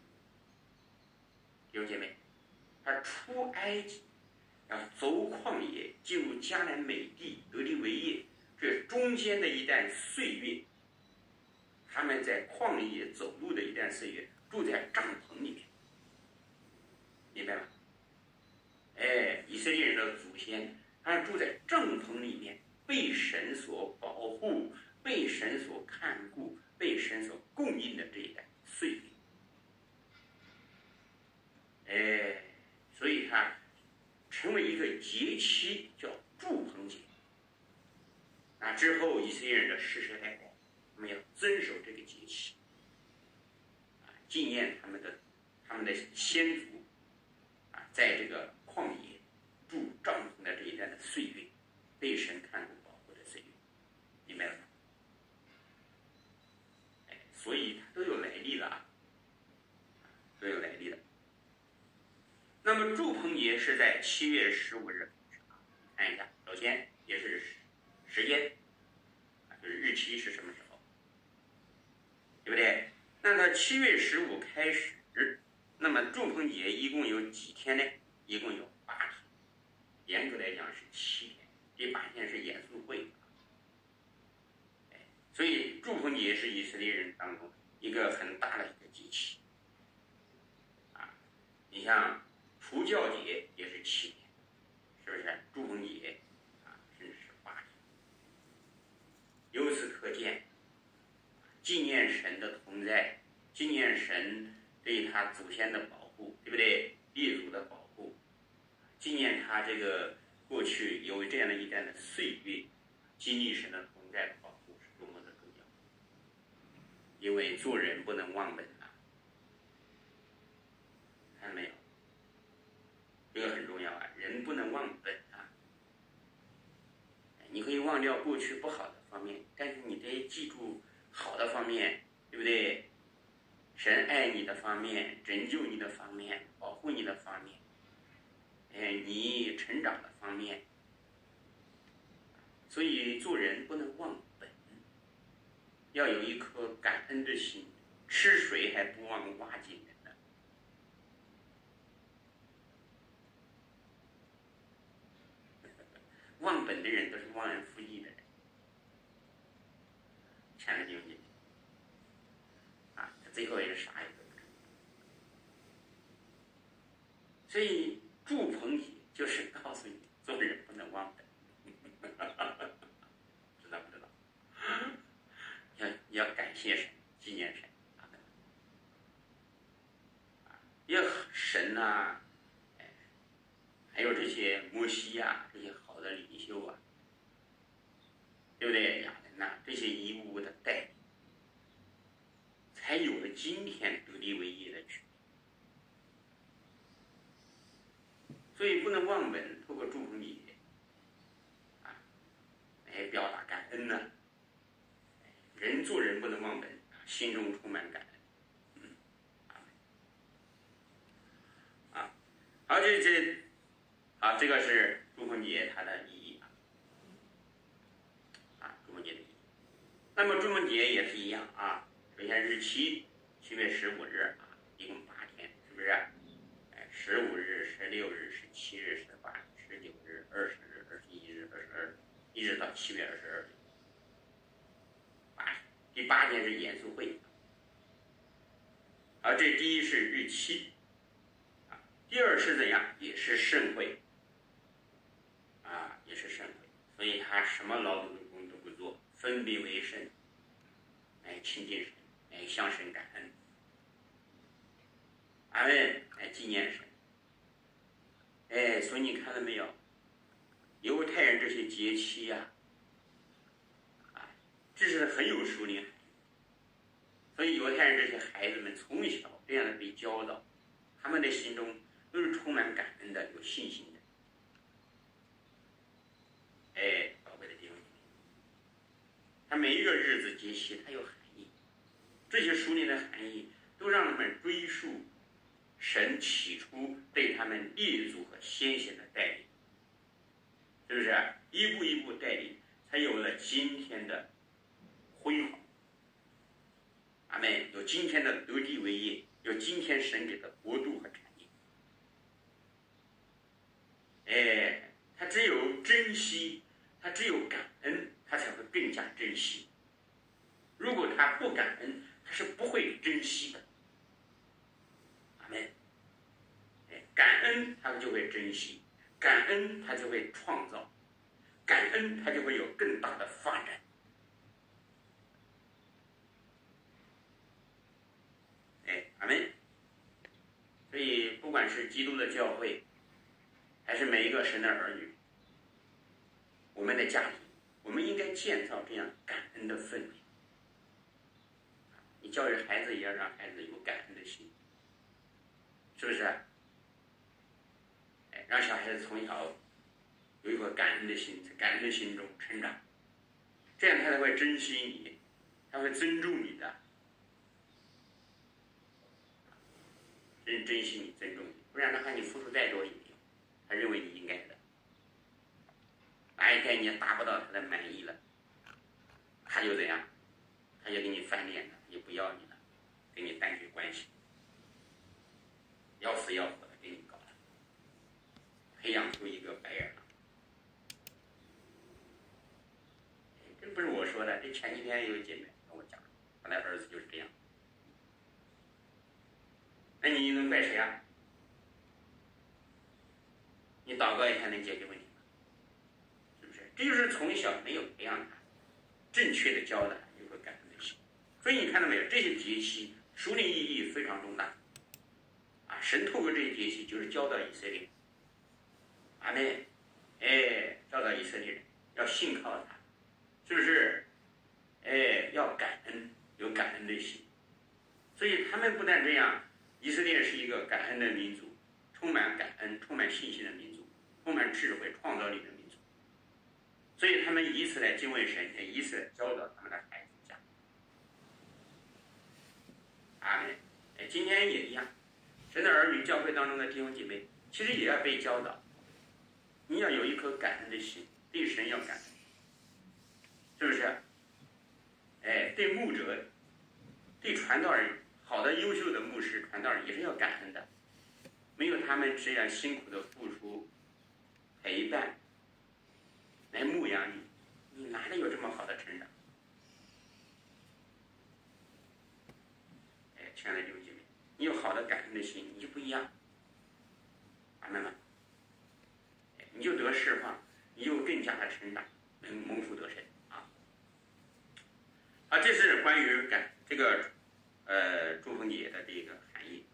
弟兄姐妹，他出埃及，然后走旷野，进入迦南美地，得地为业，这中间的一段岁月，他们在旷野走路的一段岁月，住在帐篷里面，明白吗？哎，以色列人的祖先，他住在帐篷里面，被神所保护，被神所看顾，被神所供应的这一段岁月。哎，所以它成为一个节期，叫祝棚节。那之后，以色列人的世世代代，他们要遵守这个节期，啊，纪念他们的他们的先祖，啊，在这个旷野住帐篷的这一段的岁月，被神看顾保护的岁月，明白了吗？哎，所以它都有来历了啊，都有来历的。那么祝棚节是在七月十五日，看一下，首先也是时间，就是日期是什么时候，对不对？那它七月十五开始，那么祝棚节一共有几天呢？一共有八天，严格来讲是七天，第八天是严肃会。所以祝棚节是以色列人当中一个很大的一个节气啊，你像除酵节也是七天，是不是？祝棚节啊，甚至是八天。由此可见，纪念神的同在，纪念神对他祖先的保护，对不对？列祖的保护，纪念他这个过去有这样的一段的岁月，经历神的同在的保护是多么的重要。因为做人不能忘本啊，看到没有？这个很重要啊，人不能忘本啊。你可以忘掉过去不好的方面，但是你得记住好的方面，对不对？神爱你的方面，拯救你的方面，保护你的方面，哎，你成长的方面。所以做人不能忘本，要有一颗感恩的心，吃水还不忘挖井人呢。忘本的人都是忘恩负义的人，亲爱的弟兄姐妹啊，最后也是啥也都不知道。所以祝棚节就是告诉你，做人不能忘本，知道不知道？要要感谢神，纪念神啊！要神啊，哎，还有这些摩西啊，这些好的领袖啊，对不对？亚人呐，这些一物物的带领，才有了今天得地为业的局面。所以不能忘本，透过祝福你啊，来表达感恩呢、啊。人做人不能忘本，心中充满感恩。嗯，啊，好，这这，啊，这个是祝福节它的意义啊，啊，祝福节的意义。那么祝福节也是一样啊，首先日期七月十五日啊，一共八天，是不是？哎，十五日、十六日、十七日、十八日、十九日、二十日、二十一日、二十二日，一直到七月二十二日。第八天是严肃会，而这第一是日期，啊，第二是怎样？也是盛会，啊，也是盛会，所以他什么劳动工都不做，分别为圣，来亲近神，来向神感恩，阿们，来纪念神。哎，所以你看到没有？犹太人这些节期呀、啊，这是很有属灵。所以犹太人这些孩子们从小这样的被教导，他们的心中都是充满感恩的，有信心的。哎，宝贝的弟兄姐妹，他每一个日子节期它有含义，这些属灵的含义都让他们追溯神起初对他们列祖和先贤的带领，是不是？一步一步带领，才有了今天的辉煌。阿们，有今天的得地为业，有今天神给的国度和产业。哎，他只有珍惜，他只有感恩，他才会更加珍惜。如果他不感恩，他是不会珍惜的。阿们，哎，感恩他就会珍惜，感恩他就会创造，感恩他就会有更大的发展。哎，阿们。所以不管是基督的教会，还是每一个神的儿女，我们的家庭，我们应该建造这样感恩的氛围。你教育孩子也要让孩子有感恩的心，是不是？哎，让小孩子从小有一颗感恩的心，在感恩的心中成长，这样他才会珍惜你，他会尊重你的，真珍惜你，尊重你，不然的话，你付出再多也没有，他认为你应该的。哪一天你达不到他的满意了，他就怎样？他就给你翻脸了，也不要你了，跟你断绝关系，要死要活的给你搞了，培养出一个白眼狼。这不是我说的，这前几天有姐妹跟我讲，她的儿子就是这样。那你能怪谁啊？你祷告一下能解决问题吗？是不是？这就是从小没有培养他正确的教导，有个感恩的心。所以你看到没有，这些节期属灵意义非常重大啊！神透过这些节期就是教导以色列，阿们，哎，教导以色列人要信靠他，是不是？哎，要感恩，有感恩的心。所以他们不但这样，以色列是一个感恩的民族，充满感恩、充满信心的民族，充满智慧、创造力的民族。所以他们以此来敬畏神，也以此来教导他们的孩子讲。阿们。哎，今天也一样，神的儿女、教会当中的弟兄姐妹，其实也要被教导，你要有一颗感恩的心，对神要感恩，是不是？哎，对牧者、对传道人，好的、优秀的牧师、传道人也是要感恩的。没有他们这样辛苦的付出、陪伴、来牧养你，你哪里有这么好的成长？哎，亲爱的弟兄姐妹，你有好的感恩的心，你就不一样。阿们吗？哎，你就得释放，你就更加的成长，能蒙福得胜啊！啊，这是关于感这个呃祝丰节的这个含义。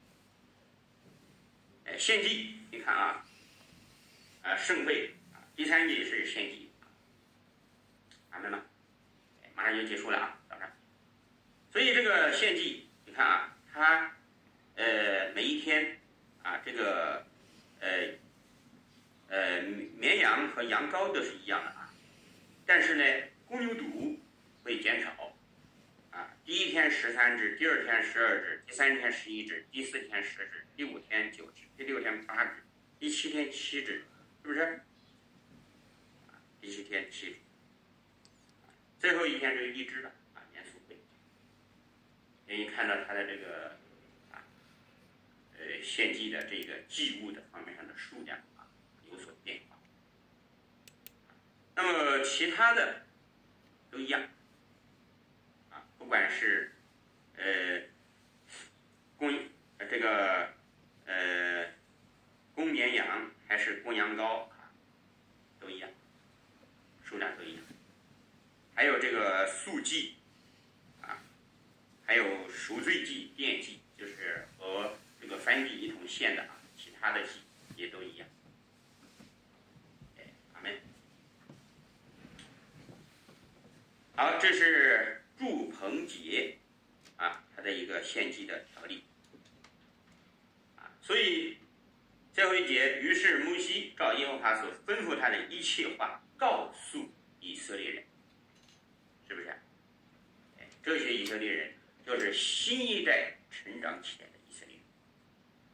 哎，献祭，你看啊，啊圣会啊，第三节是献祭，阿们吗？哎，马上就结束了啊，早上。所以这个献祭，你看啊，它呃每一天啊，这个呃呃绵羊和羊羔都是一样的啊，但是呢，公牛犊会减少。啊，第一天十三只，第二天十二只，第三天十一只，第四天十只，第五天九只，第六天八只，第七天七只，是不是？啊，第七天七只，最后一天就是一只了啊，年俗会。你看到它的这个啊，呃，献祭的这个祭物的方面上的数量啊有所变化。那么其他的都一样。不管是呃公呃这个呃公绵羊还是公羊羔啊，都一样，数量都一样。还有这个素祭啊，还有赎罪祭、奠祭，就是和这个燔祭一同献的啊，其他的祭也都一样。哎，阿们。好，这是祝棚节啊，它的一个献祭的条例啊，所以最后一节，于是摩西照耶和华所吩咐他的一切话告诉以色列人，是不是？哎，这些以色列人就是新一代成长起来的以色列人，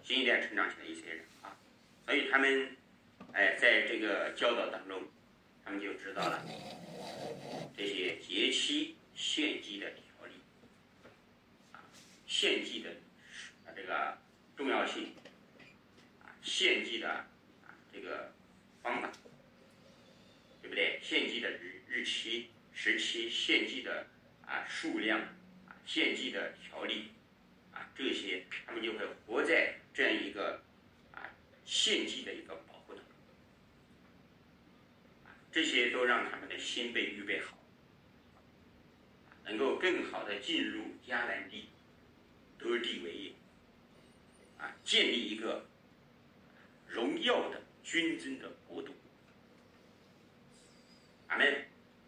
新一代成长起来的以色列人啊，所以他们哎在这个教导当中，他们就知道了这些节期献祭的条例啊，献祭的啊这个重要性啊，献祭的啊这个方法，对不对？献祭的日日期、时期，献祭的啊数量啊，献祭的条例啊，这些他们就会活在这样一个啊献祭的一个保护当中，啊，这些都让他们的心被预备好，能够更好的进入迦南地，得地为业，啊，建立一个荣耀的君尊的国度。阿们。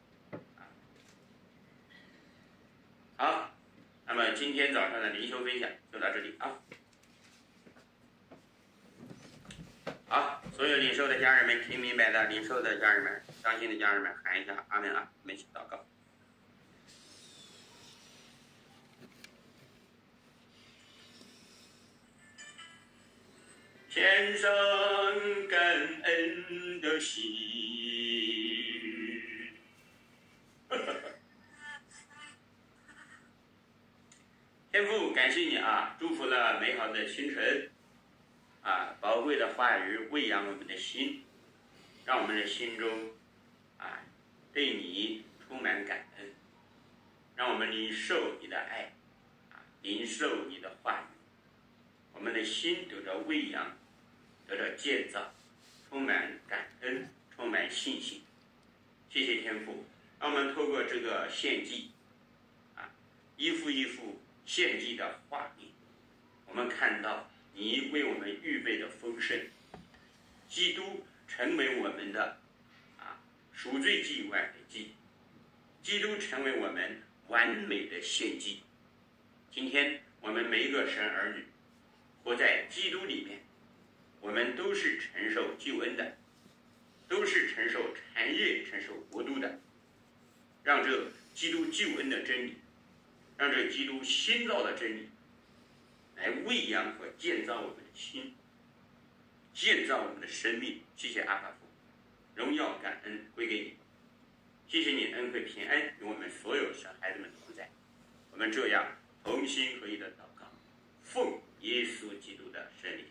好，那么今天早上的灵修分享就到这里啊。好，所有领受的家人们，听明白的领受的家人们，相信的家人们，喊一下阿们啊！我们一起祷告。献上感恩的心。天父，感谢你啊，祝福了美好的清晨，啊，宝贵的话语喂养我们的心，让我们的心中啊对你充满感恩，让我们领受你的爱，啊，领受你的话语，我们的心得着喂养，得着建造，充满感恩，充满信心。谢谢天父，让我们透过这个献祭，啊，一幅一幅献祭的画面，我们看到你为我们预备的丰盛，基督成为我们的啊赎罪祭、挽回祭，基督成为我们完美的献祭。今天我们每一个神儿女活在基督里面，我们都是承受救恩的，都是承受产业、承受国度的。让这基督救恩的真理，让这基督新造的真理来喂养和建造我们的心，建造我们的生命。谢谢阿爸父，荣耀感恩归给你。谢谢你恩惠平安与我们所有小孩子们同在。我们这样同心合一的祷告，奉耶稣基督的圣名。